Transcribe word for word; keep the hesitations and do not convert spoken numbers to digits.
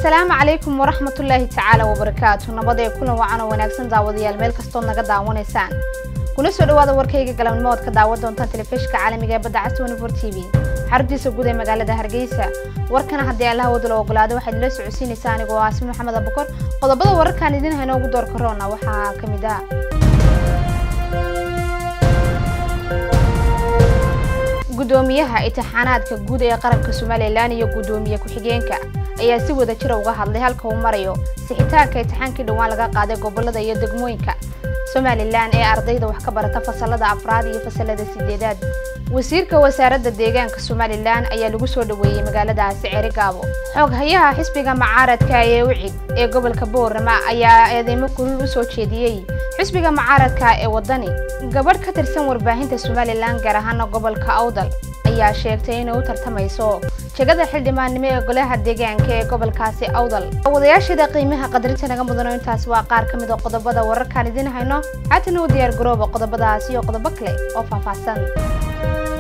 السلام عليكم ورحمة الله تعالى وبركاته نبضي كل وعنا ونكسن دعوة الميل كستون نجد دعوة نسان كل سؤال هذا وركيج قلم الموت كدعوة دون تلفزيون كعالمي جاب دعست ونفور تي في حرجي سجودة مجال ده هرجيسة وركنا حد الله ودل وقلاده واحد لسه عسين ساني واسم محمد أبو بكر قد بدأ وركان الدين هنا وجدور كورونا وحا كمدا قدوميها اتحانات كجودة قرب كسومالي لاني قدومية كحجينك ayaa si wada jir uga hadlay halka uu marayo sixitaanka imtixaankii dhawaan laga qaaday gobolada iyo degmooyinka Somaliland ee ardayda wax ka barata fasalada afraad iyo fasalada sideedaad wasiirka wasaaradda deegaanka Somaliland ayaa lagu soo dhaweeyay magaaladaasi Cerigabo xog hayaha xisbiga mucaaradka ee wicid ee gobolka Boorama ayaa eedeymo kulul u soo jeediyay xisbiga mucaaradka ee wadani gabadh ka tirsan warbaahinta Somaliland gaar ahaan gobolka Awdal ayaa sheegtay inay u tartamayso jagada xildhibaannimo ee golaha deegaanka ee gobolkaasi Awdal wadayaashada qiimaha qadarinta naga mudano intaas waa qaar ka mid ah qodobada wararkan idin hayno haatan u diyaar garooba qodobadaasi iyo qodobo kale oo faahfaahsan